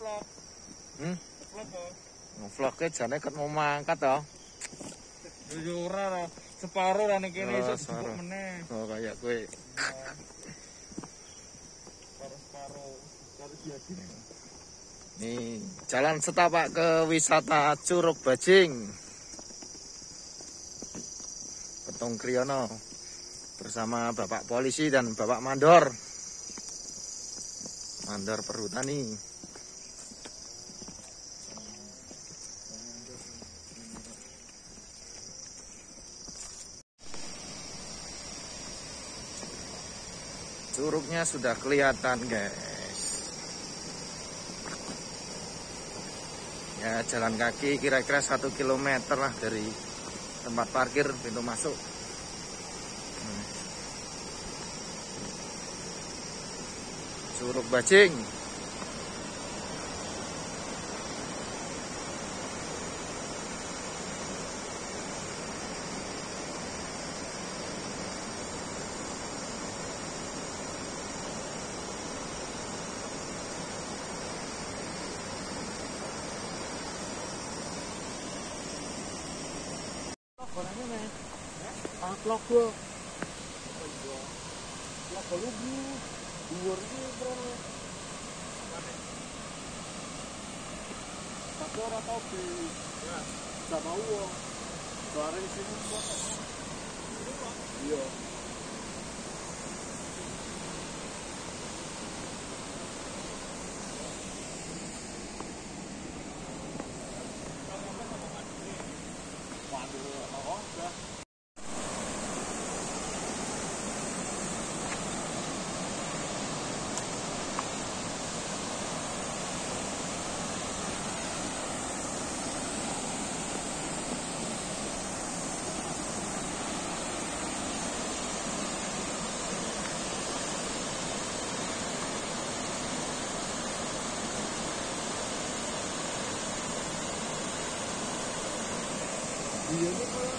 vlog. Vlog kok. Ngevlognya jane ket mau mangkat to. Yo ora separo ra ning kene iso dijupuk meneh. Oh kayak kowe. Separo karo diadi. Nih, jalan setapak ke wisata Curug Bajing. Petung Kriyono bersama Bapak Polisi dan Bapak Mandor. Mandor Perhutani. Curugnya sudah kelihatan, guys. Ya, jalan kaki kira-kira 1 kilometer lah dari tempat parkir pintu masuk. Curug Bajing. Orangnya nih. Vlog gua. Vlog lu bro. Dhuwur iki bro. Tapi ora tau di ya, gak mau wong. Suara di sini kok. Iya. Iya ini kalau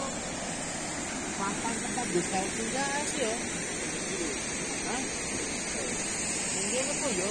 papan tempat bisa tinggal sih ya. Hah? Mungkin apa ya?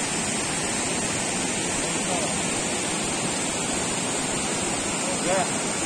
Yeah.